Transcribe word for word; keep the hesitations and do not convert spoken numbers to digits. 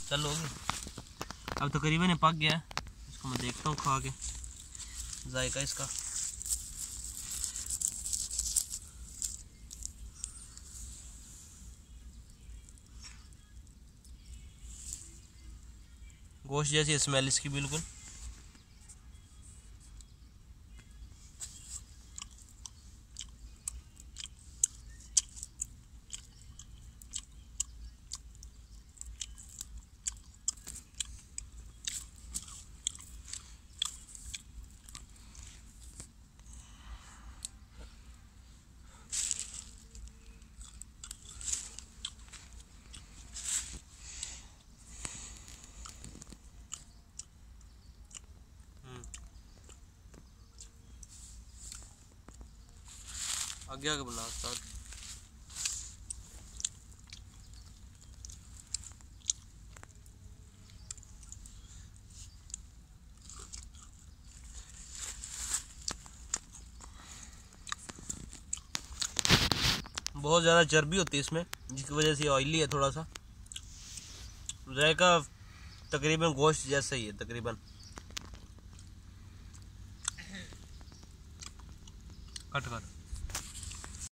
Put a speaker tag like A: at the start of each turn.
A: चल होगी। अब तकरीबन पक गया है, इसको मैं देखता हूँ खा के जायका इसका। गोश्त जैसी स्मेल इसकी बिल्कुल। आगे आगे बना उस्ताद। बहुत ज़्यादा चर्बी होती है इसमें, जिसकी वजह से ऑयली है थोड़ा सा। जायका तकरीबन गोश्त जैसा ही है तकरीबन। कट कर।